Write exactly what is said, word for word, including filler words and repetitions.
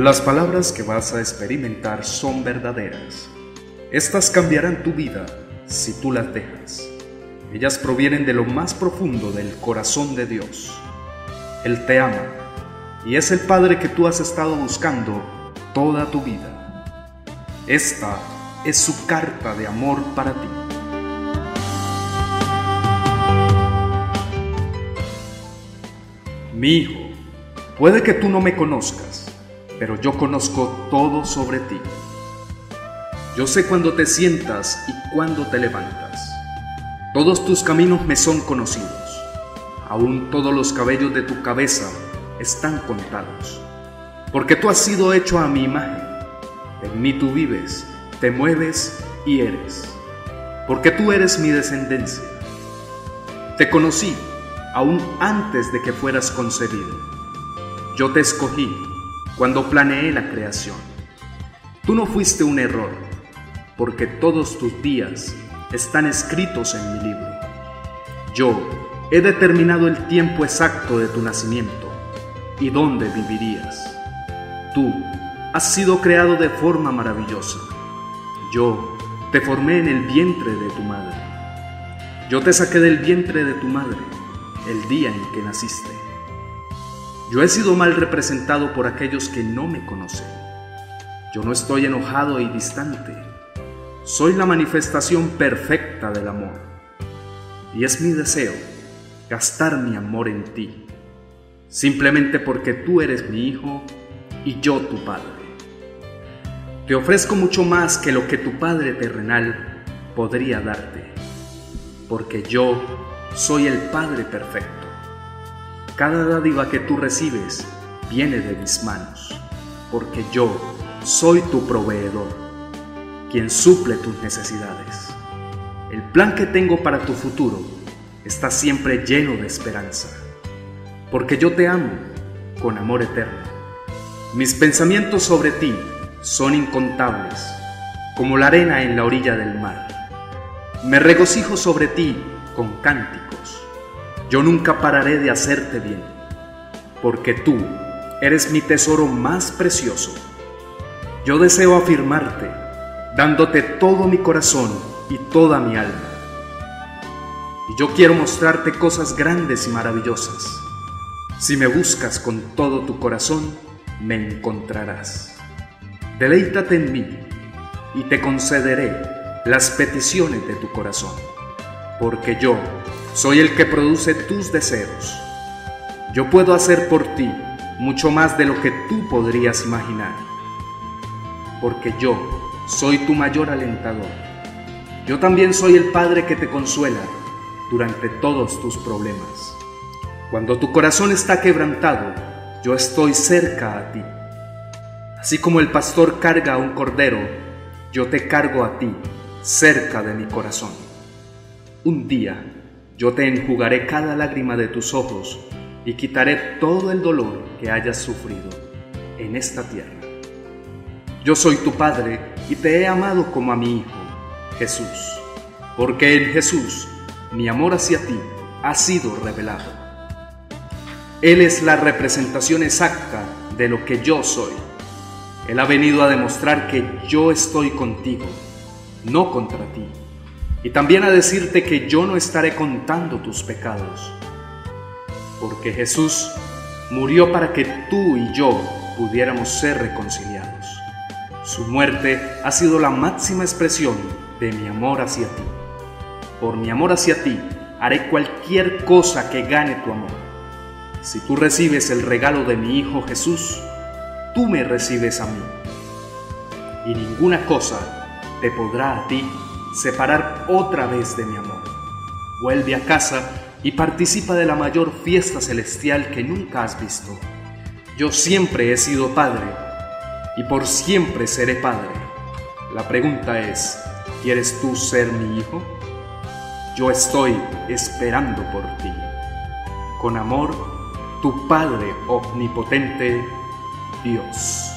Las palabras que vas a experimentar son verdaderas. Estas cambiarán tu vida si tú las dejas. Ellas provienen de lo más profundo del corazón de Dios. Él te ama y es el Padre que tú has estado buscando toda tu vida. Esta es su carta de amor para ti. Mi hijo, puede que tú no me conozcas, pero yo conozco todo sobre ti. Yo sé cuándo te sientas y cuándo te levantas. Todos tus caminos me son conocidos. Aún todos los cabellos de tu cabeza están contados. Porque tú has sido hecho a mi imagen. En mí tú vives, te mueves y eres. Porque tú eres mi descendencia. Te conocí aún antes de que fueras concebido. Yo te escogí cuando planeé la creación. Tú no fuiste un error, porque todos tus días están escritos en mi libro. Yo he determinado el tiempo exacto de tu nacimiento y dónde vivirías. Tú has sido creado de forma maravillosa. Yo te formé en el vientre de tu madre. Yo te saqué del vientre de tu madre el día en que naciste. Yo he sido mal representado por aquellos que no me conocen. Yo no estoy enojado y distante. Soy la manifestación perfecta del amor. Y es mi deseo gastar mi amor en ti, simplemente porque tú eres mi hijo y yo tu padre. Te ofrezco mucho más que lo que tu Padre terrenal podría darte, porque yo soy el Padre perfecto. Cada dádiva que tú recibes viene de mis manos, porque yo soy tu proveedor, quien suple tus necesidades. El plan que tengo para tu futuro está siempre lleno de esperanza, porque yo te amo con amor eterno. Mis pensamientos sobre ti son incontables, como la arena en la orilla del mar. Me regocijo sobre ti con cánticos. Yo nunca pararé de hacerte bien, porque tú eres mi tesoro más precioso. Yo deseo afirmarte, dándote todo mi corazón y toda mi alma. Y yo quiero mostrarte cosas grandes y maravillosas. Si me buscas con todo tu corazón, me encontrarás. Deleítate en mí y te concederé las peticiones de tu corazón, porque yo soy el que produce tus deseos. Yo puedo hacer por ti mucho más de lo que tú podrías imaginar, porque yo soy tu mayor alentador. Yo también soy el Padre que te consuela durante todos tus problemas. Cuando tu corazón está quebrantado, yo estoy cerca a ti. Así como el pastor carga a un cordero, yo te cargo a ti, cerca de mi corazón. Un día yo te enjugaré cada lágrima de tus ojos y quitaré todo el dolor que hayas sufrido en esta tierra. Yo soy tu Padre y te he amado como a mi Hijo, Jesús, porque en Jesús mi amor hacia ti ha sido revelado. Él es la representación exacta de lo que yo soy. Él ha venido a demostrar que yo estoy contigo, no contra ti, y también a decirte que yo no estaré contando tus pecados, porque Jesús murió para que tú y yo pudiéramos ser reconciliados. Su muerte ha sido la máxima expresión de mi amor hacia ti. Por mi amor hacia ti, haré cualquier cosa que gane tu amor. Si tú recibes el regalo de mi Hijo Jesús, tú me recibes a mí. Y ninguna cosa te podrá a ti separar otra vez de mi amor. Vuelve a casa y participa de la mayor fiesta celestial que nunca has visto. Yo siempre he sido padre y por siempre seré padre. La pregunta es, ¿quieres tú ser mi hijo? Yo estoy esperando por ti. Con amor, tu Padre omnipotente, Dios.